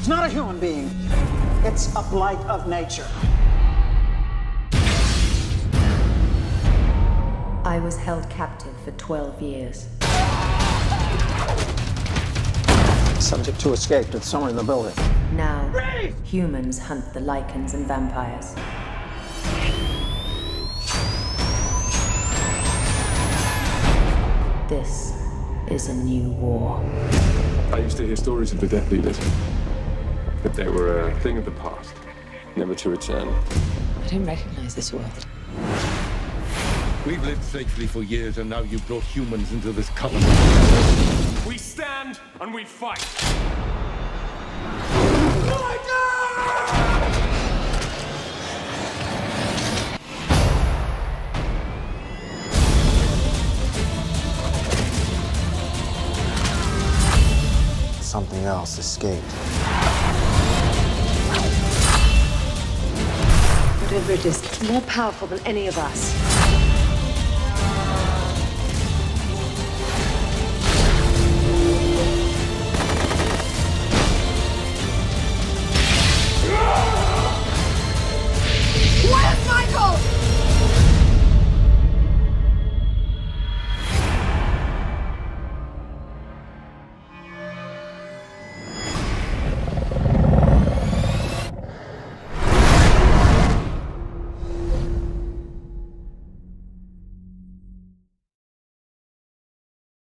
It's not a human being. It's a blight of nature. I was held captive for 12 years. Subject to escape. It's somewhere in the building. Now, humans hunt the lichens and vampires. This is a new war. I used to hear stories of the Death Eaters, that they were a thing of the past, never to return. I don't recognize this world. We've lived safely for years, and now you've brought humans into this covenant. We stand and we fight. Something else escaped. Whatever it is, it's more powerful than any of us.